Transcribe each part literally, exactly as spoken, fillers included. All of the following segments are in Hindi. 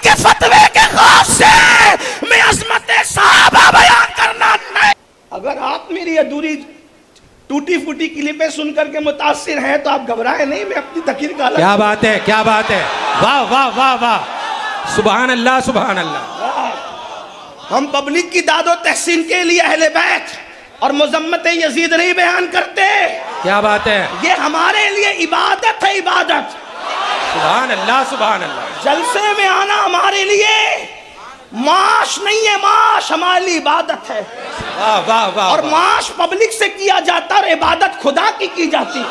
के फतवे के खौफ से मैं अजमत सहाबा बयान करना नहीं। अगर आप मेरी अधूरी टूटी फूटी क्लिपें सुन करके मुतासिर हैं तो आप घबराए नहीं, मैं अपनी तकीर का अलग। क्या बात है, क्या बात है, वाह वाह वाह वाह, सुभान अल्लाह सुभान अल्लाह। हम पब्लिक की दादो तहसीन के लिए अहले बैत और मुजम्मत यजीद नहीं बयान करते। क्या बात है, ये हमारे लिए इबादत है, इबादत। सुभान अल्लाह सुभान अल्लाह। जलसे में आना हमारे लिए माश नहीं है, माश हमारे लिए इबादत है। वाह वाह वाह। और माश पब्लिक से किया जाता और इबादत खुदा की की जाती।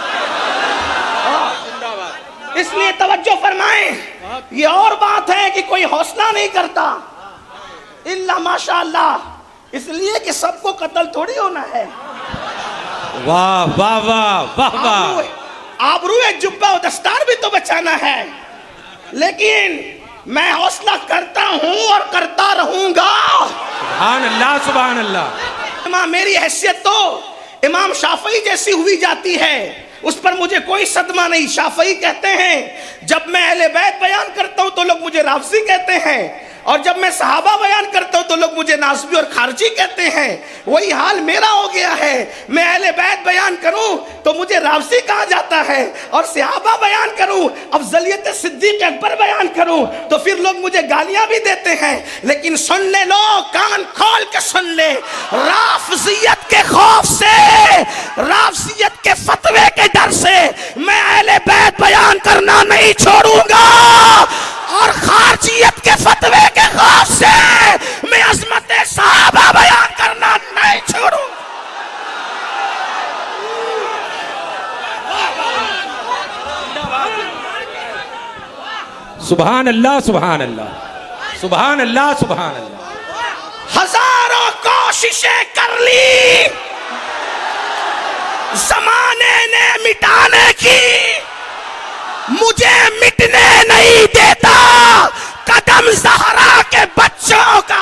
इसलिए तवज्जो फरमाएं, ये और बात है कि कोई हौसला नहीं करता इल्ला माशाअल्लाह, इसलिए कि सबको कत्ल थोड़ी होना है। वाह वाह वाह वाह वाह। आबरू जुब्बा और दस्तार भी तो बचाना है, लेकिन मैं हौसला करता हूं और करता रहूंगा। सुभान अल्लाह सुभान अल्लाह। इमाम मेरी हैसियत तो इमाम शाफई जैसी हुई जाती है, उस पर मुझे कोई सदमा नहीं। शाफई कहते हैं जब मैं अहले बैत बयान करता हूं तो लोग मुझे राफजी कहते हैं, और जब मैं सहाबा बयान करता हूं तो लोग मुझे नासबी और खारजी कहते हैं। वही हाल मेरा हो गया है। मैं अहले बैत बयान करूं तो मुझे राफजी कहा जाता है, और सहाबा बयान करूं, अफजलियत सिद्दीक अकबर बयान करूं तो फिर लोग मुझे गालियां भी देते हैं। लेकिन सुन ले लो, कान खोल के सुन ले, राफजियत के खौफ से, राफजियत के फतवे के डर से मैं अहले बैत बयान करना नहीं छोड़ूंगा, और खारजियत के फतवे के खौफ से मैं अजमत सहाबा बयान करना नहीं छोड़ूंगा। सुभान अल्लाह सुभान अल्लाह सुभान अल्लाह सुभान अल्लाह। हजारों कोशिशें कर ली जमाने ने मिटाने की, मुझे मिटने नहीं देता कदम ज़हरा के बच्चों का।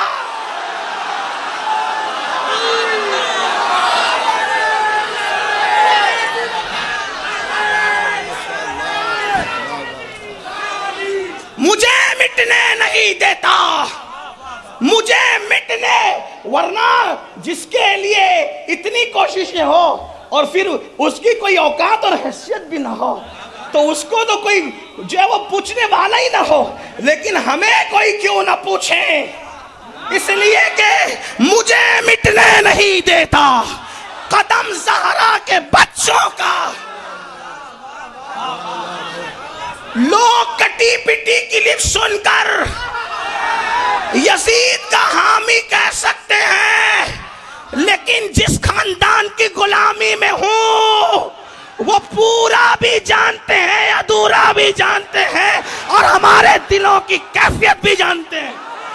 मुझे मिटने नहीं देता, मुझे मिटने, वरना जिसके लिए इतनी कोशिशें हो और फिर उसकी कोई औकात और हैसियत भी ना हो तो उसको तो कोई जो है वो पूछने वाला ही ना हो। लेकिन हमें कोई क्यों ना पूछे, इसलिए कि मुझे मिटने नहीं देता कदम ज़हरा के बच्चों का। लोग कटी पिटी क्लिप सुनकर यजीद का हामी कह सकते हैं, लेकिन जिस खानदान की गुलामी में हूं वो पूरा भी जानते हैं, अधूरा भी जानते हैं, और हमारे दिलों की कैफियत भी जानते हैं।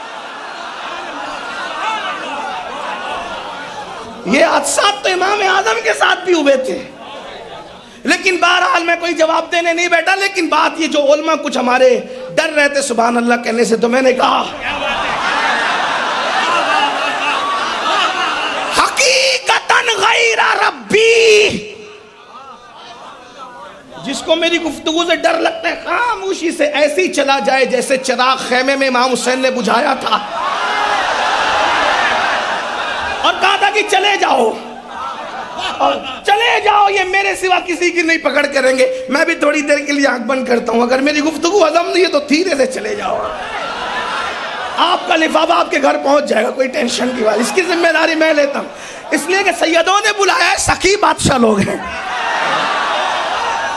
ये हादसा तो इमाम आजम के साथ भी हुए थे, लेकिन बहरहाल मैं कोई जवाब देने नहीं बैठा। लेकिन बात ये, जो उलमा कुछ हमारे डर रहे थे सुभान अल्लाह कहने से, तो मैंने कहा हकीकतन गैरा रब्बी, जिसको मेरी गुफ्तगू से डर लगता है खामोशी से ऐसे ही चला जाए जैसे चिराग खेमे में इमाम हुसैन ने बुझाया था और कहा था कि चले जाओ, और चले जाओ, ये मेरे सिवा किसी की नहीं पकड़ करेंगे। मैं भी थोड़ी देर के लिए आंख बंद करता हूं, अगर मेरी गुफ्तगू हजम नहीं है तो धीरे से चले जाओ, आपका लिफाफा आपके घर पहुंच जाएगा, कोई टेंशन की बात, इसकी जिम्मेदारी मैं लेता हूं। इसलिए कि सैयदों ने बुलाया है, सखी बादशाह लोग हैं।